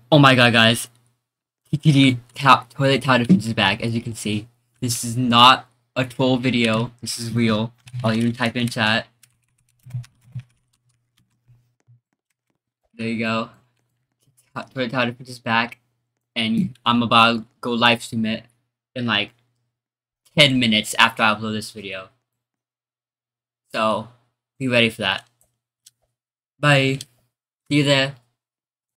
Oh my god, guys. TTD toilet tower defense is back, as you can see. This is not a troll video. This is real. I'll even type in chat. There you go. Toilet tower defense is back. And I'm about to go live stream it in like 10 minutes after I upload this video. So, be ready for that. Bye. See you there.